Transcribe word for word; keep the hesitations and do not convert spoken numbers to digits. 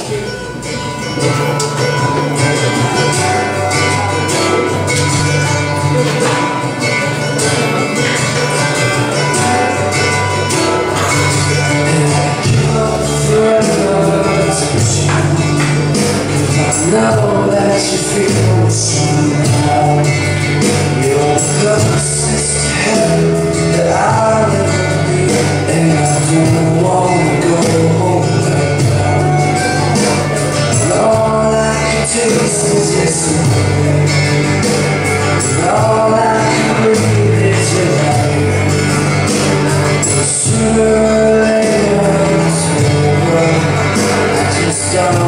Know that you feel somehow you're closest to heaven that I'll ever be, and I don't wanna go home right now. And all I can taste is yesterday, and all I can breathe is your light. But sooner or later it's over, I just don't